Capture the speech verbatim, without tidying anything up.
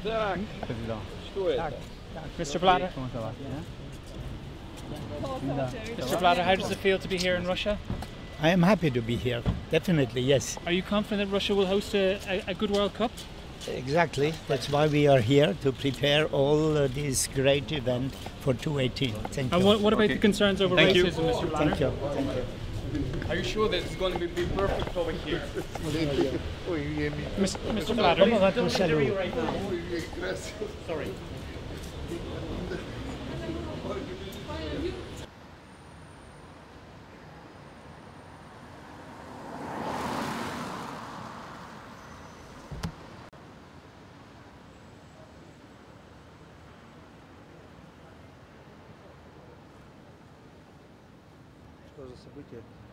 Так, Président. что это? Mister Blatter. Comment ça va? Mister Blatter, how does it feel to be here in Russia? I am happy to be here, definitely, yes. Are you confident that Russia will host a, a, a good World Cup? Exactly, that's why we are here, to prepare all uh, this great event for two eighteen. Thank you. And what, what about Okay. the concerns over Thank you. racism, Mister Blatter? Thank you, thank you. Are you sure that it's going to be, be perfect over here? Mis- Mister Blatter, Come on, don't Marco, interview salut. right now. Sorry. Что за событие?